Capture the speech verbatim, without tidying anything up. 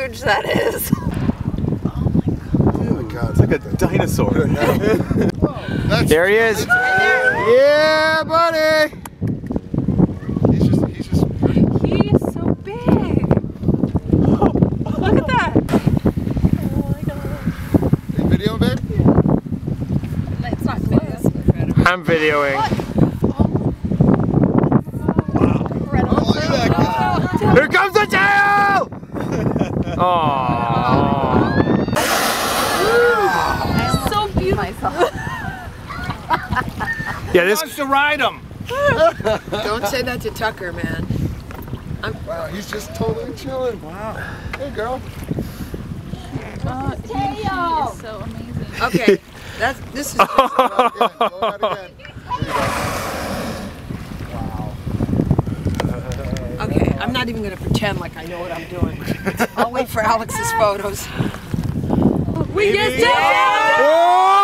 huge that is. Oh my god, it's like a dinosaur. There he is. Yeah, buddy. He's just, he's just pretty. He is so big. Look at that. Oh my god. Are you video, babe? It's not close. I'm videoing. Oh, look at that guy. Here comes the tail! Aww. So beautiful. Yeah, this. Wants to ride him. Don't say that to Tucker, man. I'm, Wow, he's just totally chilling. Wow. Hey, girl. Uh, he, he is so amazing. okay, that's this is. Go out again. Go out again. There you go. Wow. Okay, I'm not even going to pretend like I know what I'm doing. I'll wait for Alex's photos. We just did it! Oh!